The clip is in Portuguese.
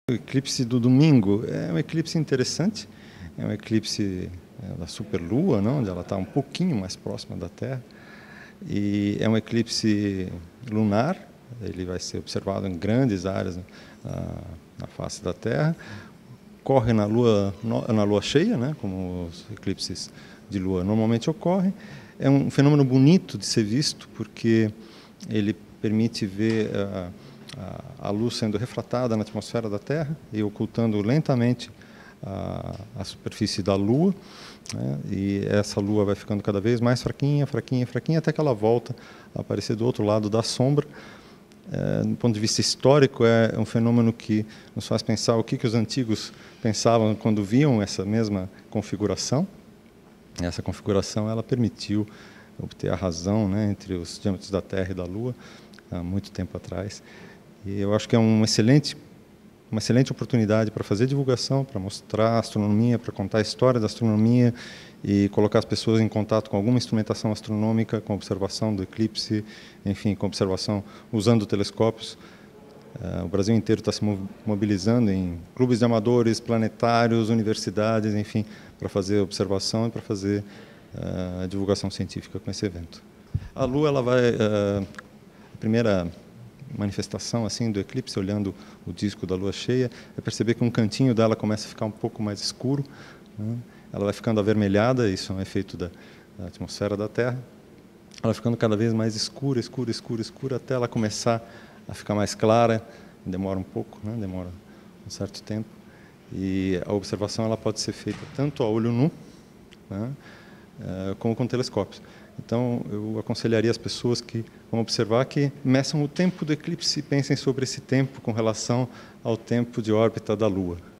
O eclipse do domingo é um eclipse interessante, é um eclipse da superlua, não? Onde ela está um pouquinho mais próxima da Terra, e é um eclipse lunar. Ele vai ser observado em grandes áreas na face da Terra. Ocorre na lua cheia, né? Como os eclipses de lua normalmente ocorrem. É um fenômeno bonito de ser visto, porque ele permite ver a luz sendo refratada na atmosfera da Terra e ocultando lentamente a superfície da Lua, né? E essa Lua vai ficando cada vez mais fraquinha, fraquinha, fraquinha, até que ela volta a aparecer do outro lado da sombra. Do ponto de vista histórico, é um fenômeno que nos faz pensar o que os antigos pensavam quando viam essa mesma configuração. Essa configuração ela permitiu obter a razão, né, entre os diâmetros da Terra e da Lua há muito tempo atrás. E eu acho que é uma excelente oportunidade para fazer divulgação, para mostrar a astronomia, para contar a história da astronomia e colocar as pessoas em contato com alguma instrumentação astronômica, com observação do eclipse, enfim, com observação usando telescópios. O Brasil inteiro está se mobilizando em clubes de amadores, planetários, universidades, enfim, para fazer observação e para fazer divulgação científica com esse evento. A Lua, ela vai... a primeira manifestação assim do eclipse, olhando o disco da lua cheia, é perceber que um cantinho dela começa a ficar um pouco mais escuro, né? Ela vai ficando avermelhada, isso é um efeito da atmosfera da Terra. Ela vai ficando cada vez mais escura, escura, escura, escura, até ela começar a ficar mais clara. Demora um pouco, né? Demora um certo tempo. E a observação ela pode ser feita tanto a olho nu, né, como com telescópios. Então, eu aconselharia as pessoas que vão observar que meçam o tempo do eclipse e pensem sobre esse tempo com relação ao tempo de órbita da Lua.